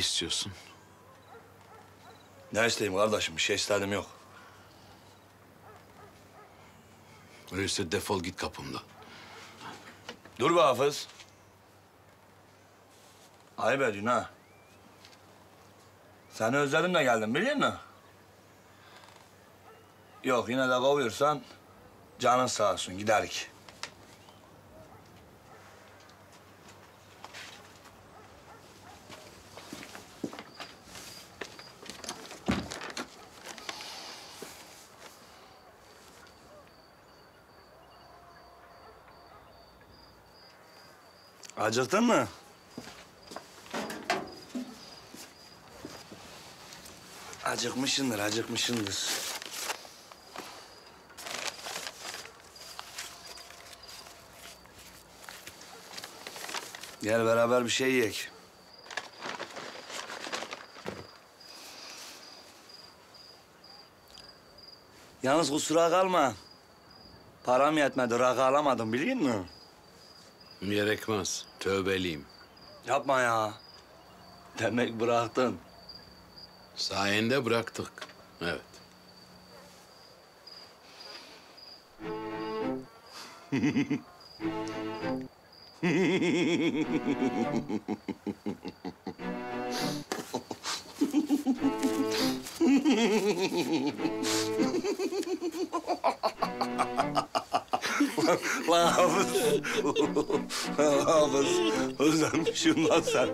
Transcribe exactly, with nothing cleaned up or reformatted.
istiyorsun? Ne isteyeyim kardeşim? Bir şey istedim yok. Öyleyse defol git kapımdan. Dur be Hafız. Ayıp ediyorsun ha. Seni özledim de geldim biliyor musun? Yok yine de kovuyorsan canın sağ olsun giderik. Acıktın mı? Acıkmışsındır, acıkmışsındır. Gel beraber bir şey yiyek. Yalnız kusura kalma. Param yetmedi, rakı alamadım biliyor musun? Gerekmez. Tövbeliyim. Yapma ya. Demek bıraktın. Sayende bıraktık. Evet. Lan Hafız. Hafız. Özlenmişim lan sen.